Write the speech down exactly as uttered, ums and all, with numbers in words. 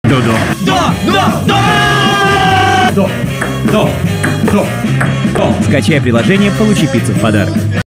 До-до. Да! Да! Да! До. До. До. До. Скачай приложение «Получи пиццу в подарок».